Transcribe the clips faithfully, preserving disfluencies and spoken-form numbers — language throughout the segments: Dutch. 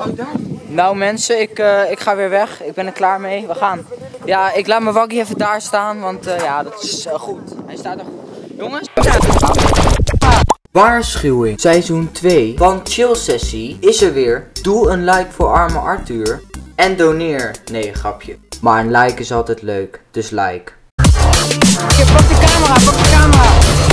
Nou mensen, ik, uh, ik ga weer weg. Ik ben er klaar mee. We gaan. Ja, ik laat mijn waggie even daar staan, want uh, ja, dat is uh, goed. Hij staat er goed. Jongens. Waarschuwing. Seizoen twee van Chill Sessie is er weer. Doe een like voor arme Arthur. En doneer. Nee, grapje. Maar een like is altijd leuk. Dus like. Oké, pak de camera, pak de camera.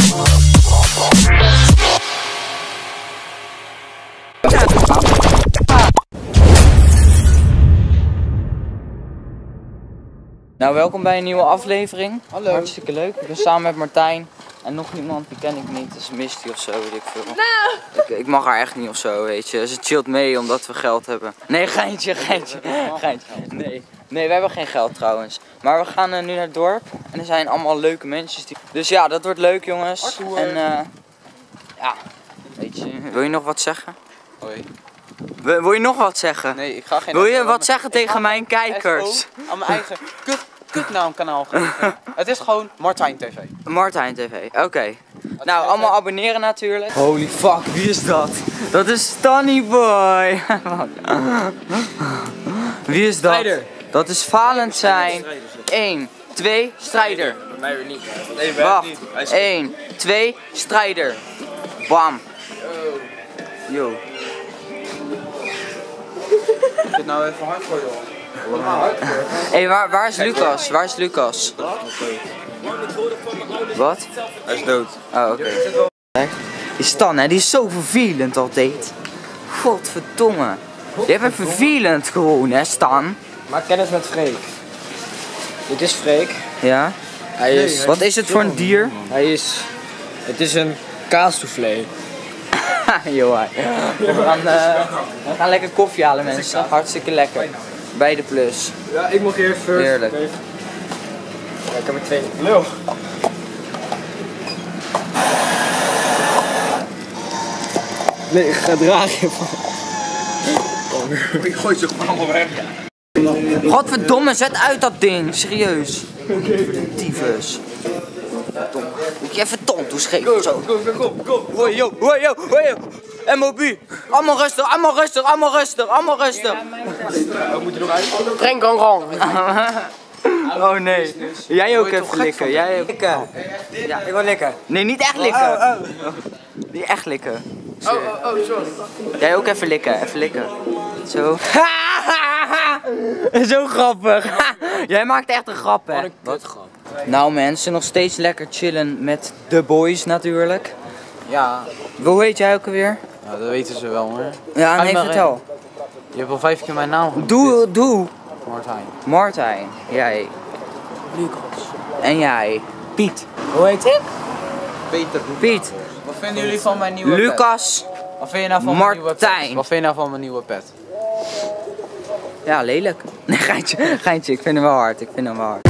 Nou, welkom bij een nieuwe aflevering. Hallo. Hartstikke leuk. Ik ben samen met Martijn. En nog iemand, die ken ik niet. Dat is Misty of zo, weet ik veel. Nou. Ik, ik mag haar echt niet of zo, weet je. Ze chillt mee omdat we geld hebben. Nee, geintje, geintje. geintje. Nee. nee, we hebben geen geld trouwens. Maar we gaan uh, nu naar het dorp. En er zijn allemaal leuke mensen. Die... Dus ja, dat wordt leuk, jongens. Arthur. En uh, ja, weet je. Wil je nog wat zeggen? Hoi. Wil, wil je nog wat zeggen? Nee, ik ga geen... Wil je wat zeggen tegen mijn kijkers? S O aan mijn eigen kut, kutnaamkanaal geven. Het is gewoon Martijn T V. Martijn T V, oké. Okay. Nou, allemaal abonneren natuurlijk. Holy fuck, wie is dat? Dat is Stanny Boy. Wie is dat? Strijder. Dat is Valentijn. één, twee, Strijder. Mij weer niet. Nee, wacht. één, twee, Strijder. Bam. Yo. Ik zit nou even hard voor joh. Hé, hey, waar, waar is Lucas? Waar is Lucas? Wat? Hij is dood. Oh, oké. Okay. Die Stan, hè, die is zo vervelend altijd. Godverdomme. Je bent vervelend gewoon, hè, Stan. Maak kennis met Freek. Dit is Freek. Ja? Hij is... Wat is het voor een dier? Hij is... Het is een kaassoufflé. Joh, we gaan, uh, we gaan lekker koffie halen, mensen. Hartstikke lekker. Bij de plus. Ja, ik mag eerst first. Heerlijk. Okay. Ja, ik heb er twee. Lul. Nee, ik ga dragen. Ik gooi ze gewoon allemaal weg. Godverdomme, zet uit dat ding. Serieus. Tyfus. Moet je even tong toeschepen. Zo. Kom, kom, kom, kom. Hoi, yo, hoi, yo, hoi, yo. M O B. Allemaal rustig, allemaal rustig, allemaal rustig, allemaal rustig. Wat moet je nog uit? Breng gong. Oh nee. Jij ook even likken. Jij ook. Likken. Ja, ik wil likken. Nee, niet echt likken. Oh, oh. Niet echt likken. Oh, oh, oh, sorry. Jij ook even likken, even likken. Zo. Zo grappig. Jij maakt echt een grap, hè? Wat grap. Nou mensen, nog steeds lekker chillen met de boys natuurlijk. Ja. Hoe heet jij ook alweer? Ja, dat weten ze wel hoor. Ja, nee, vertel. Je hebt al vijf keer mijn naam genoemd. Doe, doe. Martijn. Martijn. Jij. Lucas. En jij. Piet. Hoe heet ik? Peter. Piet. Wat vinden jullie van mijn nieuwe Lucas. pet? Wat vind je nou van Martijn. mijn nieuwe pet? Wat vind je nou van mijn nieuwe pet? Ja, lelijk. Nee, geintje. Geintje, ik vind hem wel hard. Ik vind hem wel hard.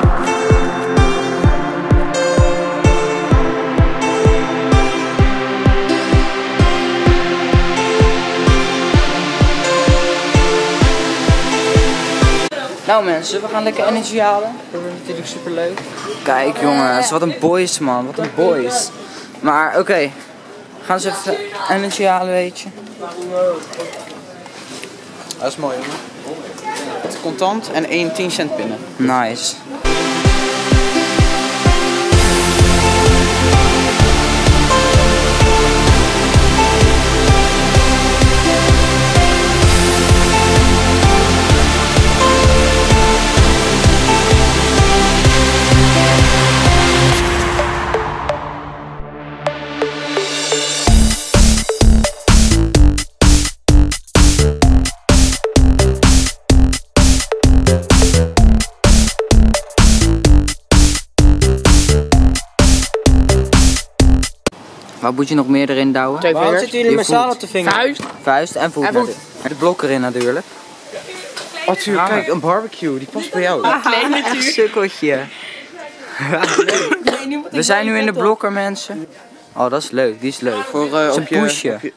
Nou mensen, we gaan lekker energy halen. Dat wordt natuurlijk super leuk. Kijk jongens, wat een boys man, wat een boys. Maar oké, okay. Gaan ze even energy halen, weet je. Dat is mooi jongen. Het is contant en één tien cent pinnen. Nice. Waar moet je nog meer erin douwen? Twee vingers. Waarom zitten jullie met z'n allen op de vingers? Vuist. Vuist en voet. En voet. Met de blok erin natuurlijk. Arthur, ah. Kijk, een barbecue, die past bij jou. Ah, klein natuurlijk. Echt sukkeltje. Nee, nee, we zijn nu in de blokker mensen. Oh, dat is leuk, die is leuk. Voor uh, op je poesje. Op je...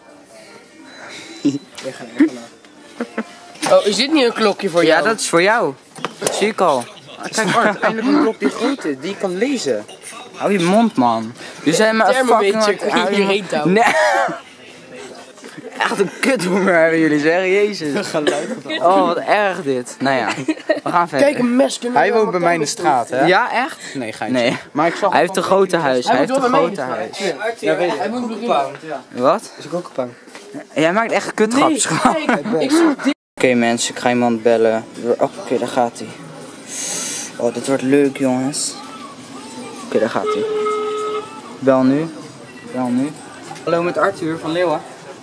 Oh, is dit niet een klokje voor jou? Ja, dat is voor jou. Dat zie ik al. Kijk Art, eindelijk een klok die grote, die je kan lezen. Hou je mond man. Je zijn maar een fucking... Nee. echt een kuthonger hebben jullie zeggen, jezus. Oh, wat erg dit. Nou ja, we gaan verder. Kijk, een mes. Hij woont bij mij in de straat, hè? Ja, echt? Nee, geintje. Nee. Maar ik zag Hij heeft een grote huis. Hij heeft een grote huis. Ja, weet je. Hij moet beginnen. Wat? Is ik ook een Jij maakt echt kutgrapjes gewoon. Ik zoek dit. Oké mensen, ik ga iemand bellen. Oh, oké, okay, daar gaat hij. Oh, dit wordt leuk jongens. Oké, okay, daar gaat hij. Bel nu. Bel nu. Hallo, met Arthur van Leeuwen.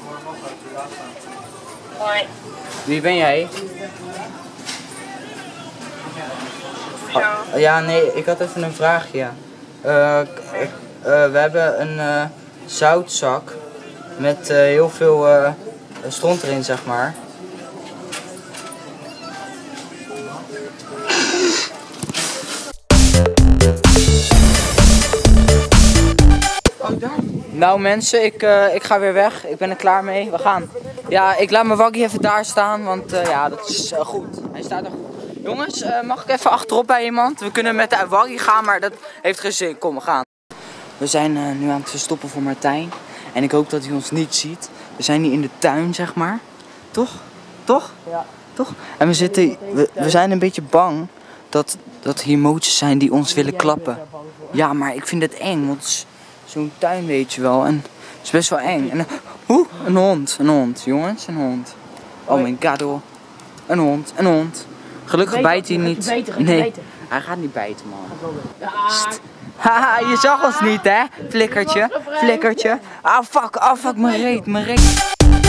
Hoi. Wie ben jij? Zo. Oh, ja, nee, ik had even een vraagje. Ja. Uh, ik, uh, we hebben een uh, zoutzak met uh, heel veel uh, stront erin, zeg maar. Nou mensen, ik, uh, ik ga weer weg. Ik ben er klaar mee. We gaan. Ja, ik laat mijn waggie even daar staan, want uh, ja, dat is uh, goed. Hij staat er goed. Jongens, uh, mag ik even achterop bij iemand? We kunnen met de waggie gaan, maar dat heeft geen zin. Kom, we gaan. We zijn uh, nu aan het verstoppen voor Martijn. En ik hoop dat hij ons niet ziet. We zijn hier in de tuin, zeg maar. Toch? Toch? Ja. Toch? En we zitten, we, we zijn een beetje bang dat, dat hier mootjes zijn die ons willen klappen. Ja, maar ik vind het eng, want het is zo'n tuin, weet je wel. En het is best wel eng. En, hoe? Een hond, een hond, jongens, een hond. Oh my god, hoor. Een hond, een hond. Gelukkig bijt hij niet. Nee, hij gaat niet bijten, man. Sst. Haha, je zag ons niet, hè? Flikkertje, flikkertje. Ah, fuck, ah, fuck, mijn reet, mijn reet.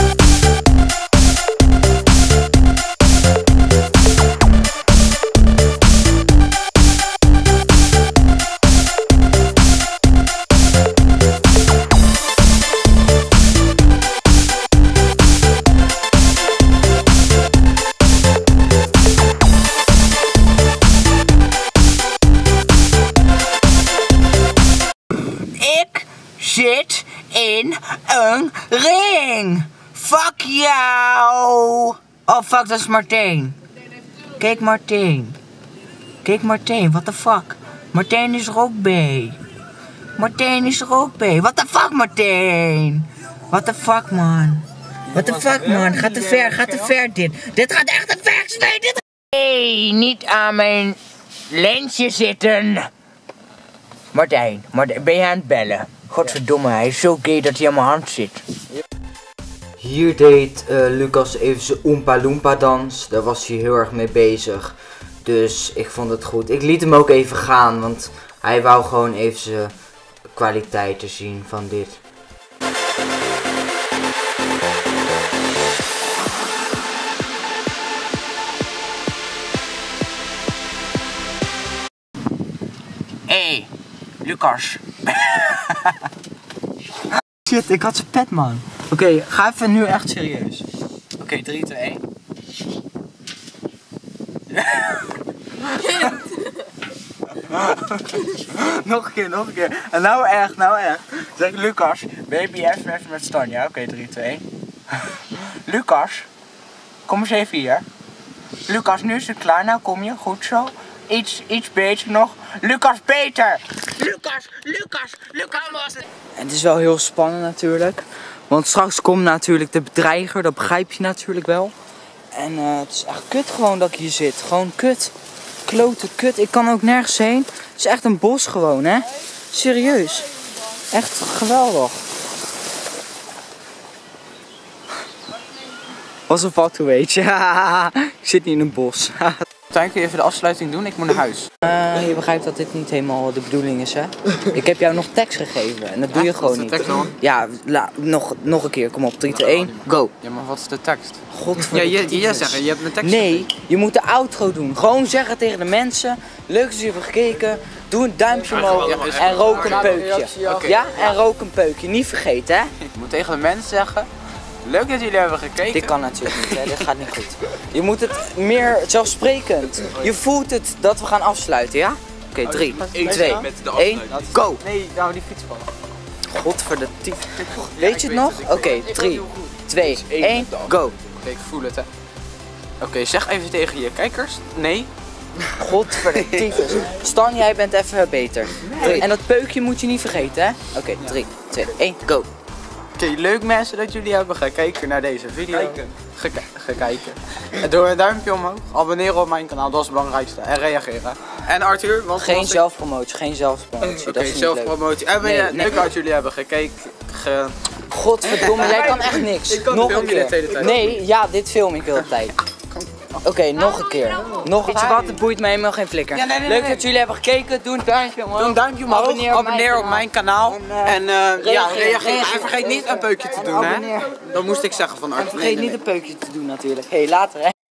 Zit in een ring. Fuck jou. Oh fuck, dat is Martijn. Kijk Martijn. Kijk Martijn, what the fuck. Martijn is er ook bij. Martijn is er ook bij. What the fuck Martijn. What the fuck man. What the fuck man. Gaat te ver, gaat te ver dit. Dit gaat echt te ver. Nee, dit... Hey, niet aan mijn lensje zitten. Martijn, Martijn, ben je aan het bellen? Godverdomme, hij is zo gay dat hij aan mijn hand zit. Hier deed uh, Lucas even zijn Oompa Loompa dans. Daar was hij heel erg mee bezig. Dus ik vond het goed. Ik liet hem ook even gaan, want hij wou gewoon even zijn kwaliteiten zien van dit. Hey, Lucas. Shit, ik had zijn pet, man. Oké, okay, ga even nu echt serieus. Oké, okay, drie, twee, één. Nog een keer, nog een keer. En nou echt, nou echt. Zeg Lucas, baby, even, even met Stanja. Oké, okay, drie, twee, één. Lucas, kom eens even hier. Lucas, nu is het klaar. Nou kom je, goed zo. Iets, iets beter nog. Lucas, beter! Lucas, Lucas, Lucas was het. Het is wel heel spannend natuurlijk. Want straks komt natuurlijk de bedreiger, dat begrijp je natuurlijk wel. En uh, het is echt kut gewoon dat ik hier zit. Gewoon kut. Klote kut. Ik kan ook nergens heen. Het is echt een bos gewoon, hè. Serieus. Echt geweldig. Was een foto, weet je. Ik zit niet in een bos. Martijn, kun je even de afsluiting doen? Ik moet naar huis. Uh, je begrijpt dat dit niet helemaal de bedoeling is, hè? Ik heb jou nog tekst gegeven en dat doe je ja, gewoon niet. Tekst dan? Ja, la, nog, nog een keer. Kom op, drie, twee, één, go. Ja, maar wat is de tekst? Godverdomme. Ja, je, je zeggen, je hebt een tekst Nee, gegeven. je moet de outro doen. Gewoon zeggen tegen de mensen, leuk dat jullie hebben gekeken. Doe een duimpje omhoog ja, en rook een peukje. Okay. Ja, en rook een peukje. Niet vergeten, hè? Je moet tegen de mensen zeggen, leuk dat jullie hebben gekeken. Dit kan natuurlijk niet, hè? Dit gaat niet goed. Je moet het meer zelfsprekend. Je voelt het dat we gaan afsluiten, ja? Oké, okay, drie, twee, één, go! Nee, nou die fietsbal. Godverdomme. Weet je het nog? Oké, okay, drie, twee, één, go! Oké, okay, ik voel het, hè. Oké, okay, zeg even tegen je kijkers. Nee. Godverdomme. Stan, jij bent even beter. Drie. En dat peukje moet je niet vergeten, hè? Oké, okay, drie, twee, één, go! Oké, leuk mensen dat jullie hebben gekeken naar deze video. Geke gekeken. Doe een duimpje omhoog, abonneren op mijn kanaal, dat is het belangrijkste. En reageren. En Arthur, want Geen was ik- zelfpromotie, geen zelfpromotie. Oké, dat is niet zelfpromotie. En ben Nee, je nee. leuk dat jullie hebben gekeken. Ge... leuk. Godverdomme, jij kan echt niks. Ik kan nog film een je keer. de hele tijd. Nee, ja, dit film ik de hele tijd. Oké, nog een keer. Nog, weet je wat, het boeit me helemaal geen flikker. Ja, nee, nee, Leuk nee. dat jullie hebben gekeken. Doe een duimpje omhoog. Doe een duimpje omhoog, Abonneer abonneer, op mijn op mijn kanaal. En, eh, En uh, ja, reageer, reageer. reageer. En vergeet niet een peukje te En doen, hè? abonneer. Dat moest ik zeggen van Arthur. En vergeet niet een peukje te doen natuurlijk. Hé, hey, later hè.